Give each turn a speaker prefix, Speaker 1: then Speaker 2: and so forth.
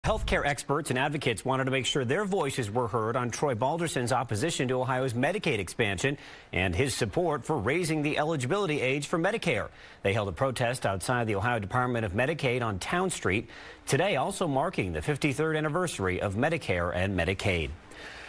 Speaker 1: Healthcare experts and advocates wanted to make sure their voices were heard on Troy Balderson's opposition to Ohio's Medicaid expansion and his support for raising the eligibility age for Medicare. They held a protest outside the Ohio Department of Medicaid on Town Street, today also marking the 53rd anniversary of Medicare and Medicaid.